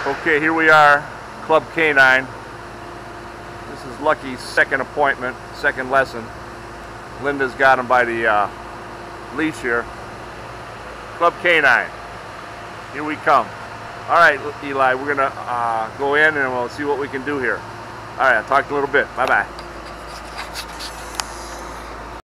Okay, here we are, Club K9. This is Lucky's second appointment, second lesson. Linda's got him by the leash here. Club K9. Here we come. All right, Eli, we're gonna go in and we'll see what we can do here. All right, I'll talk to you in a little bit. Bye-bye.